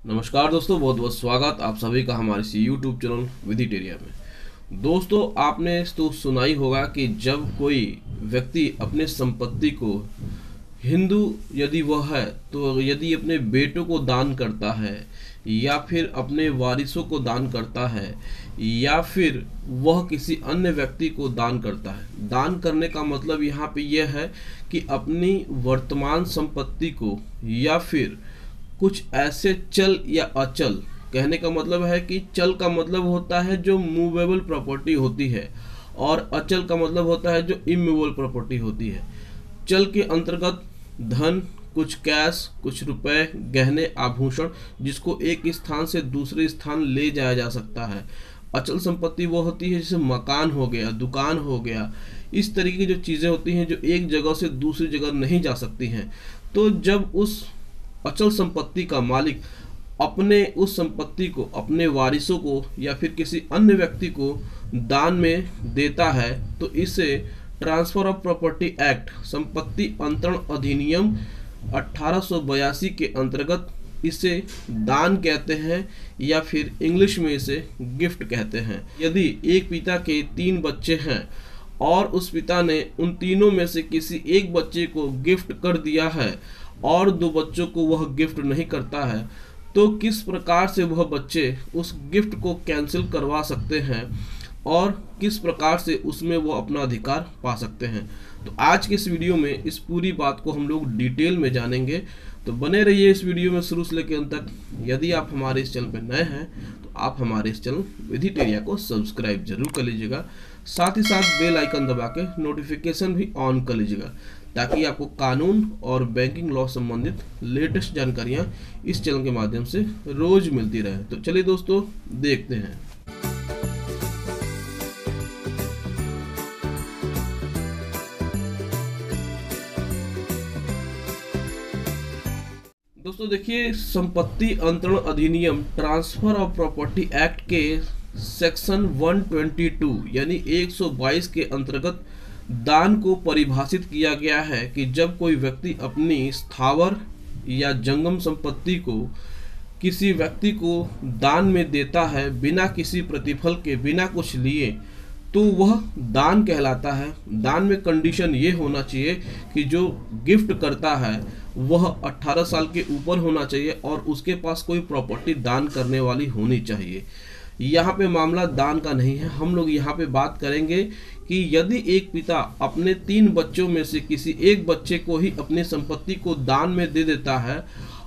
नमस्कार दोस्तों, बहुत बहुत स्वागत आप सभी का हमारे इस यूट्यूब चैनल विधिटेरिया में। दोस्तों, आपने तो सुना ही होगा कि जब कोई व्यक्ति अपने संपत्ति को हिंदू यदि वह है तो यदि अपने बेटों को दान करता है या फिर अपने वारिसों को दान करता है या फिर वह किसी अन्य व्यक्ति को दान करता है। दान करने का मतलब यहाँ पे यह है कि अपनी वर्तमान संपत्ति को या फिर कुछ ऐसे चल या अचल, कहने का मतलब है कि चल का मतलब होता है जो मूवेबल प्रॉपर्टी होती है और अचल का मतलब होता है जो इमूवेबल प्रॉपर्टी होती है। चल के अंतर्गत धन, कुछ कैश, कुछ रुपए, गहने, आभूषण जिसको एक स्थान से दूसरे स्थान ले जाया जा सकता है। अचल संपत्ति वो होती है जैसे मकान हो गया, दुकान हो गया, इस तरीके की जो चीज़ें होती हैं जो एक जगह से दूसरी जगह नहीं जा सकती हैं। तो जब उस अचल संपत्ति का मालिक अपने उस संपत्ति को अपने वारिसों को या फिर किसी अन्य व्यक्ति को दान में देता है तो इसे ट्रांसफर ऑफ प्रॉपर्टी एक्ट, संपत्ति अंतरण अधिनियम 1882 के अंतर्गत इसे दान कहते हैं या फिर इंग्लिश में इसे गिफ्ट कहते हैं। यदि एक पिता के 3 बच्चे हैं और उस पिता ने उन तीनों में से किसी एक बच्चे को गिफ्ट कर दिया है और 2 बच्चों को वह गिफ्ट नहीं करता है, तो किस प्रकार से वह बच्चे उस गिफ्ट को कैंसिल करवा सकते हैं और किस प्रकार से उसमें वो अपना अधिकार पा सकते हैं। तो आज के इस वीडियो में इस पूरी बात को हम लोग डिटेल में जानेंगे। तो बने रहिए इस वीडियो में शुरू से लेकर अंत तक। यदि आप हमारे इस चैनल पर नए हैं तो आप हमारे इस चैनल विधिटेरिया को सब्सक्राइब जरूर कर लीजिएगा, साथ ही साथ बेल आइकन दबा के नोटिफिकेशन भी ऑन कर लीजिएगा ताकि आपको कानून और बैंकिंग लॉ संबंधित लेटेस्ट जानकारियाँ इस चैनल के माध्यम से रोज मिलती रहे। तो चलिए दोस्तों, देखते हैं। दोस्तों देखिए, संपत्ति अंतरण अधिनियम ट्रांसफर ऑफ प्रॉपर्टी एक्ट के सेक्शन 122 यानी 122 के अंतर्गत दान को परिभाषित किया गया है कि जब कोई व्यक्ति अपनी स्थावर या जंगम संपत्ति को किसी व्यक्ति को दान में देता है बिना किसी प्रतिफल के, बिना कुछ लिए, तो वह दान कहलाता है। दान में कंडीशन ये होना चाहिए कि जो गिफ्ट करता है वह 18 साल के ऊपर होना चाहिए और उसके पास कोई प्रॉपर्टी दान करने वाली होनी चाहिए। यहाँ पे मामला दान का नहीं है। हम लोग यहाँ पे बात करेंगे कि यदि एक पिता अपने 3 बच्चों में से किसी एक बच्चे को ही अपनी संपत्ति को दान में दे देता है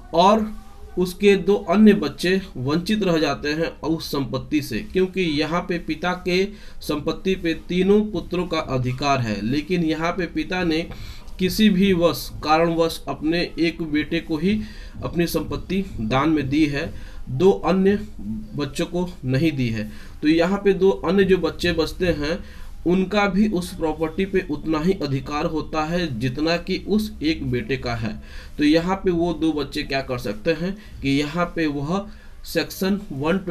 और उसके 2 अन्य बच्चे वंचित रह जाते हैं उस संपत्ति से, क्योंकि यहाँ पे पिता के संपत्ति पे तीनों पुत्रों का अधिकार है, लेकिन यहाँ पे पिता ने किसी भी कारणवश अपने एक बेटे को ही अपनी संपत्ति दान में दी है, 2 अन्य बच्चों को नहीं दी है। तो यहाँ पे 2 अन्य जो बच्चे बचते हैं उनका भी उस प्रॉपर्टी पे उतना ही अधिकार होता है जितना कि उस एक बेटे का है। तो यहाँ पे वो 2 बच्चे क्या कर सकते हैं कि यहाँ पे वह सेक्शन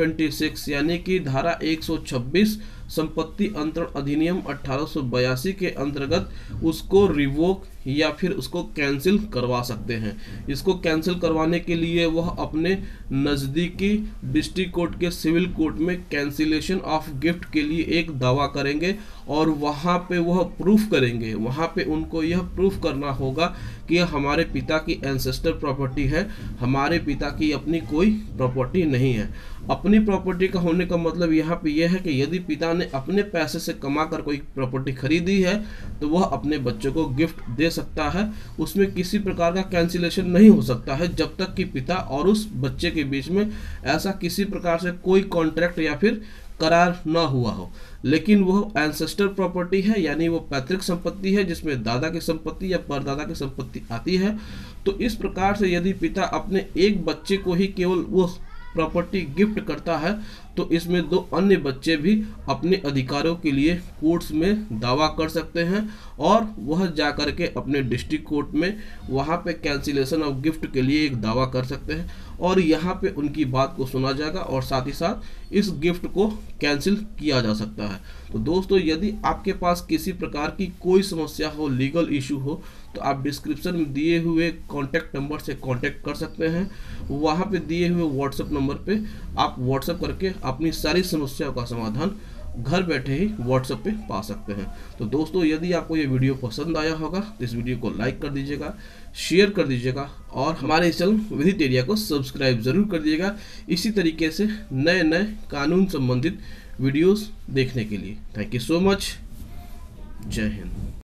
126 यानी कि धारा 126 संपत्ति अंतरण अधिनियम 1882 के अंतर्गत उसको रिवोक या फिर उसको कैंसिल करवा सकते हैं। इसको कैंसिल करवाने के लिए वह अपने नज़दीकी डिस्ट्रिक्ट कोर्ट के सिविल कोर्ट में कैंसिलेशन ऑफ गिफ्ट के लिए एक दावा करेंगे और वहाँ पे वह प्रूफ करेंगे। वहाँ पे उनको यह प्रूफ करना होगा कि हमारे पिता की एंसेस्टर प्रॉपर्टी है, हमारे पिता की अपनी कोई प्रॉपर्टी नहीं है। अपनी प्रॉपर्टी का होने का मतलब यहाँ पे यह है कि यदि पिता ने अपने पैसे से कमा कर कोई प्रॉपर्टी खरीदी है तो वह अपने बच्चों को गिफ्ट दे सकता है। उसमें किसी प्रकार का कैंसिलेशन नहीं हो सकता है जब तक कि पिता और उस बच्चे के बीच में ऐसा किसी प्रकार से कोई कॉन्ट्रैक्ट या फिर करार ना हुआ हो। लेकिन वह एंसेस्टर प्रॉपर्टी है यानी वो पैतृक संपत्ति है जिसमें दादा की संपत्ति या परदादा की संपत्ति आती है। तो इस प्रकार से यदि पिता अपने एक बच्चे को ही केवल वो प्रॉपर्टी गिफ्ट करता है तो इसमें 2 अन्य बच्चे भी अपने अधिकारों के लिए कोर्ट्स में दावा कर सकते हैं और वह जा कर के अपने डिस्ट्रिक्ट कोर्ट में वहाँ पे कैंसिलेशन ऑफ गिफ्ट के लिए एक दावा कर सकते हैं और यहाँ पे उनकी बात को सुना जाएगा और साथ ही साथ इस गिफ्ट को कैंसिल किया जा सकता है। तो दोस्तों, यदि आपके पास किसी प्रकार की कोई समस्या हो, लीगल इशू हो, तो आप डिस्क्रिप्शन में दिए हुए कॉन्टैक्ट नंबर से कॉन्टैक्ट कर सकते हैं। वहाँ पे दिए हुए व्हाट्सएप नंबर पे आप व्हाट्सएप करके अपनी सारी समस्याओं का समाधान घर बैठे ही व्हाट्सएप पे पा सकते हैं। तो दोस्तों, यदि आपको ये वीडियो पसंद आया होगा तो इस वीडियो को लाइक कर दीजिएगा, शेयर कर दीजिएगा और हमारे इस चैनल विदित एरिया को सब्सक्राइब जरूर कर दीजिएगा इसी तरीके से नए नए कानून संबंधित वीडियोस देखने के लिए। Thank you so much. जय हिंद।